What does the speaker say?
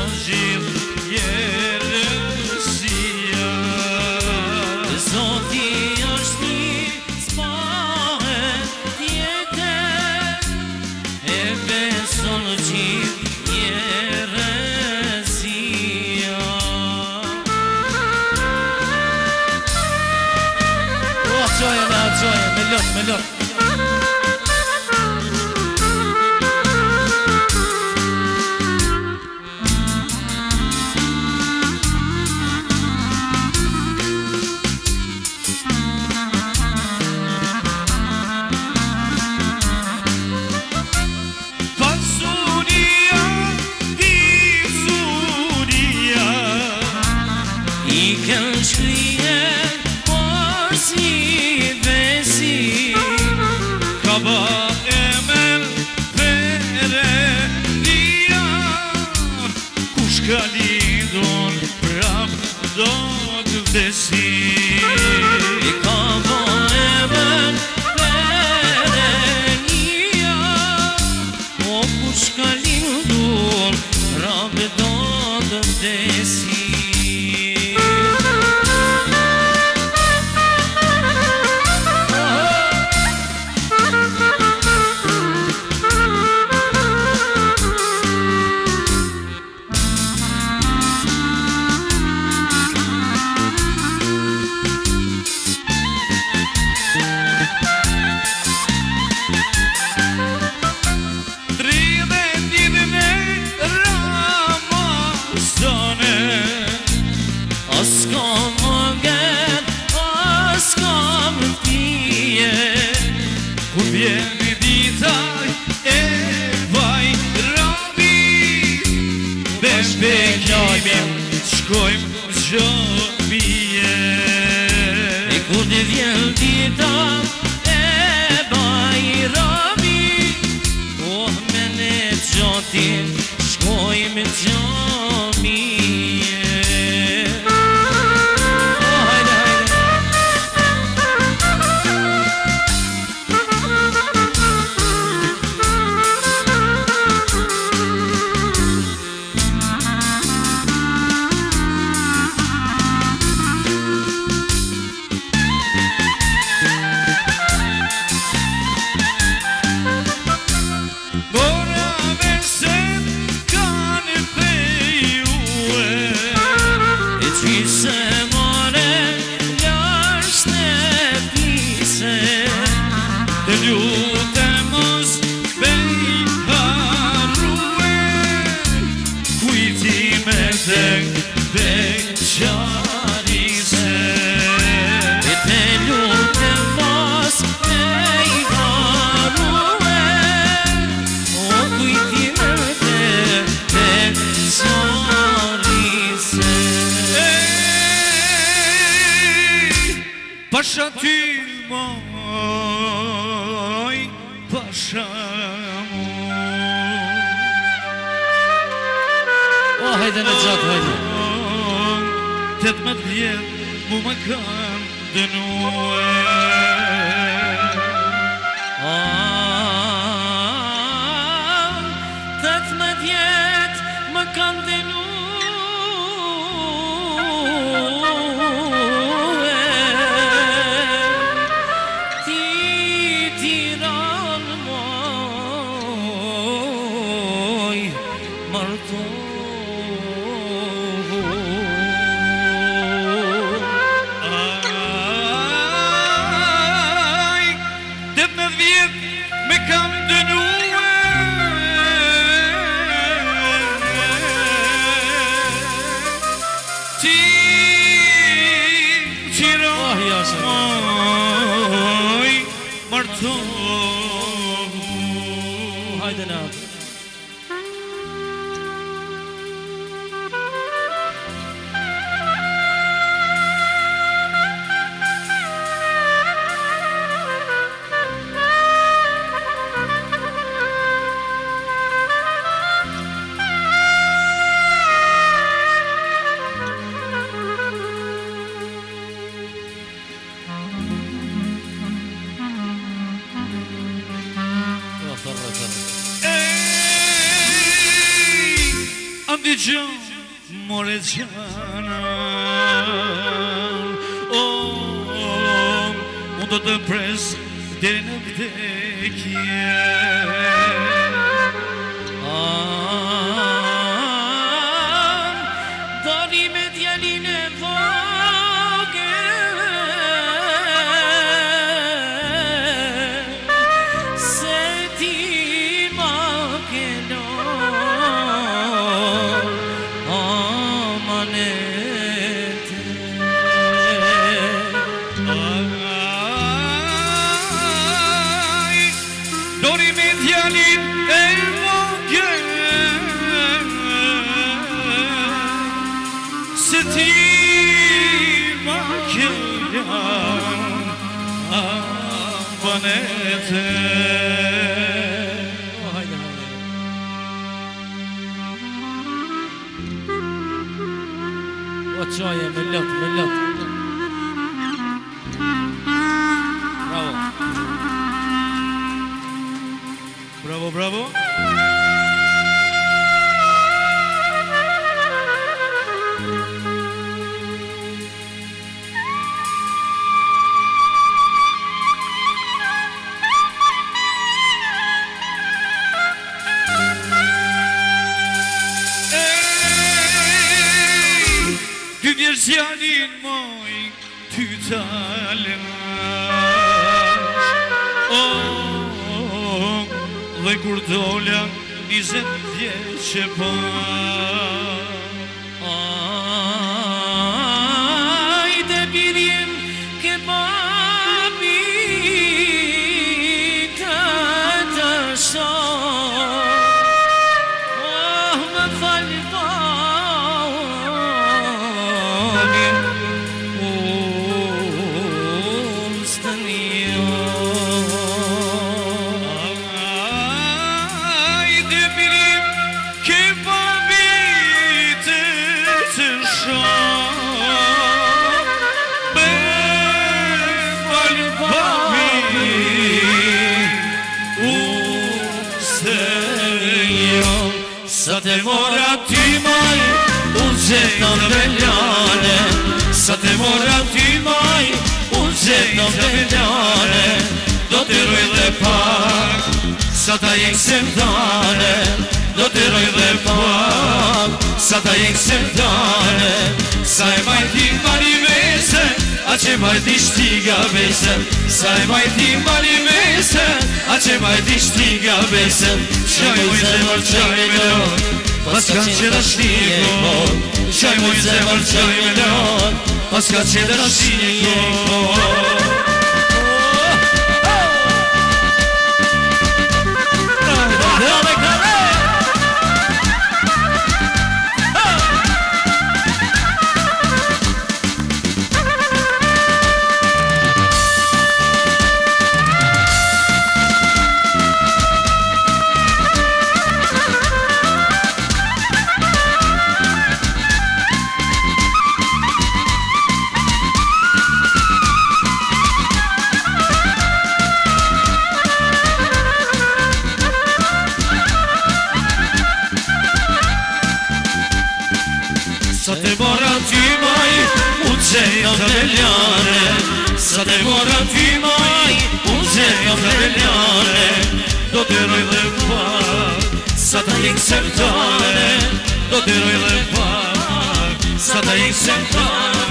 gjithë jerësia. Zoti është një s'pahet tjetër, e beson gjithë jerësia. Gjoje, me lot. Ka lidon prap do të vdesi. I ka bojëmën perenia, o kush ka lidon prap do të vdesi. Vjeni ditaj e Bajrami, bekimin shkojmë gjobije. E kur të vjen dita e Bajrami, oh me ne gjotin shkojmë gjobije. Të lutemës bejharue, kujtime të beqarise. Të lutemës bejharue, o kujtime të beqarise. Pasha ty moj, pasha moj. O, hajde në gjatë, hajde. 18 vjet mu më kanë dënue. 18 vjet më kanë dënue. Hajde në e more gjana. Unë do të pres deri në vdekje. Dori me djalin e vogël, se ti ma ke lor amanete. Dori me djalin e vogël, se ti ma ke lor amanete. Hajde, hajde. O qoje, me lot, me lot. Bravo. Bravo, bravo. Ty vjesh djalin moj, ty talësh. Dhe kur dola 20 vjeqe pa. Ajde birjem ke babi të të shoh. Me fal bani, unë s'të njo. Ajde birim ke babit të shoh. Me fal babi, unë s'të njo. Sa te mora ty maj, unë gjetë në veljane. Sa te mora ty maj, unë gjetë në veljane. Do të roj dhe pak, sa ta jek se mdane. Do të roj dhe pak, sa ta jek se mdane. Sa e majti mari mese, a që majti shtiga bese. Sa e majti mari mese, a që majti shtiga bese. Qaj moj zemër qaj me lot, pas ka qedra shtiko. Qaj moj zemër qaj me lot, pas ka qedra shtiko. Sa te mora ty maj, unë gjetë në veljane. Sa te mora ty maj, unë gjetë në veljane. Do të roj dhe pak, sa ta jek se mdane. Do të roj dhe pak, sa ta jek se mdane.